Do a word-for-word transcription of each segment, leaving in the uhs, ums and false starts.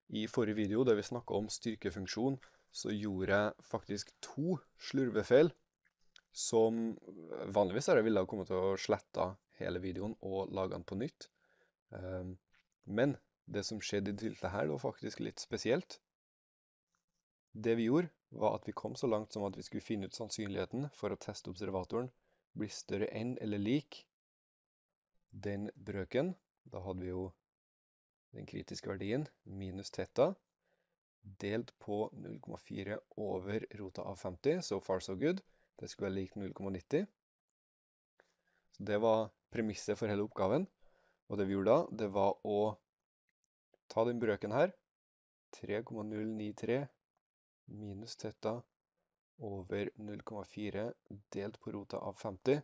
I forrige video, der vi snakket om styrkefunksjon, så gjorde jeg faktisk to slurvefeil, som vanligvis er jeg ville ha kommet til å slette hele videoen og lage den på nytt. Um, men det som skjedde i tilfellet her, det var faktisk litt spesielt. Det vi gjorde, var at vi kom så langt som at vi skulle finne ut sannsynligheten for å teste observatoren blir større enn eller lik den brøken. Da hadde vi jo den kritiske verdien, minus theta, delt på null komma fire over rota av femti, so far so good. Det skulle være lik null komma nitti. Så det var premisset for hele oppgaven. Og det vi gjorde da, det var å ta den brøken her, tre komma null ni tre minus theta over null komma fire delt på rota av femti.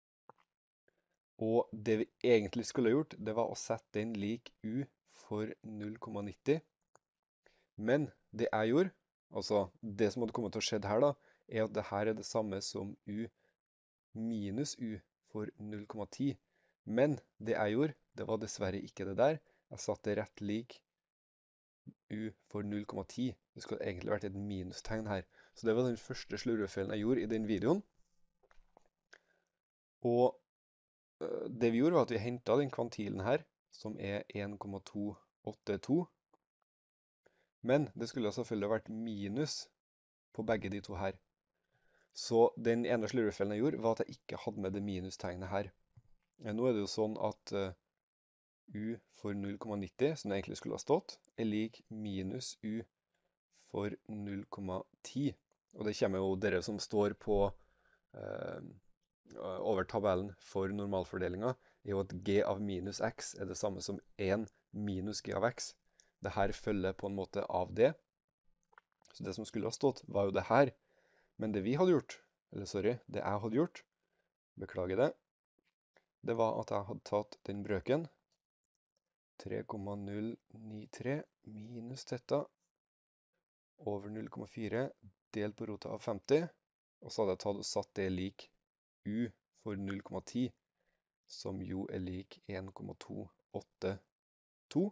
Og det vi egentlig skulle ha gjort, det var å sette den lik u for null komma nitti. Men det jeg gjorde, altså det som hadde kommet til å skjedd her da, er at det her er det samme som u minus u for null komma ti. Men det jeg gjorde, det var dessverre ikke det der. Jeg satte rett lik u for null komma ti. Det skulle egentlig vært et minustegn her. Så det var den første slurvefeilen jeg gjorde i den videoen. Og det vi gjorde var at vi hentet den kvantilen her, som er en komma to åtte to. Men det skulle selvfølgelig vært minus på begge de to her. Så den ene slurvefeilen jeg gjorde var at jeg ikke hadde med det minustegnet her. Nå er det jo sånn at uh, u for null komma nitti, som det egentlig skulle ha stått, er lik minus u for null komma ti. Og det kommer jo dere som står på uh, over tabellen for normalfordelingen, er jo at g av minus x er det samme som en minus g av x. Det her følger på en måte av det. Så det som skulle ha stått var jo det her. Men det vi hadde gjort, eller sorry, det jeg hadde gjort, beklager det, det var at jeg hadde tatt den brøken, tre komma null ni tre minus theta over null komma fire delt på rota av femti, og så hadde jeg tatt og satt det lik u for null komma ti, som jo er lik en komma to åtte to.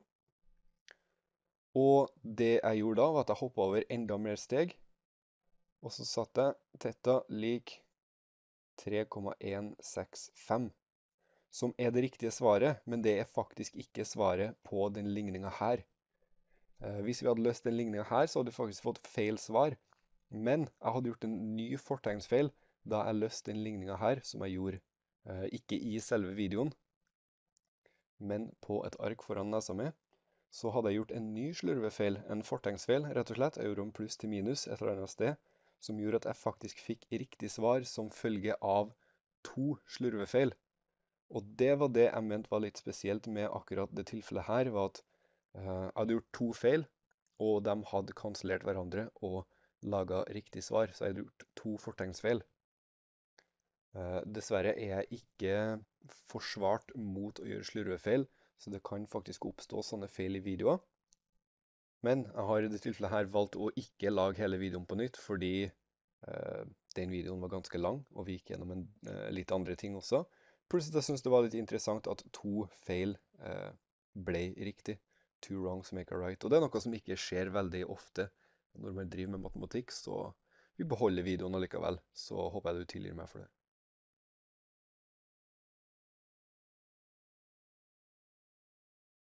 Og det jeg gjorde da, var at jeg hoppet over enda mer steg, og så satte jeg theta lik tre komma en seks fem, som er det riktige svaret, men det er faktisk ikke svaret på den ligningen her. Eh, hvis vi hadde løst den ligningen her, så hadde vi faktisk fått feil svar. Men jeg hadde gjort en ny fortegnsfeil da jeg løste den ligningen her, som jeg gjorde eh, ikke i selve videoen, men på et ark foran nesa mi. Så hadde jeg gjort en ny slurvefeil, en fortegnsfeil, rett og slett. Jeg gjorde om pluss til minus et eller annet sted, som gjorde at jeg faktisk fikk riktig svar som følge av to slurvefeil. Og det var det jeg mente var litt spesielt med akkurat det tilfellet her, var at uh, jeg hadde gjort to feil, og de hadde kansellert hverandre og laget riktig svar, så jeg hadde gjort to fortegnsfeil. Uh, dessverre er jeg ikke forsvart mot å gjøre slurvefeil, så det kan faktisk oppstå sånne feil i videoer. Men jeg har i det tilfellet her valgt å ikke lage hele videoen på nytt, fordi uh, den videoen var ganske lang, og vi gikk gjennom en, uh, litt andre ting også. Plutselig jeg synes det var litt interessant at to feil uh, ble riktig. Two wrongs make a right. Og det er noe som ikke skjer veldig ofte når man driver med matematikk, så vi beholder videoen allikevel. Så håper jeg du tilgir meg for det.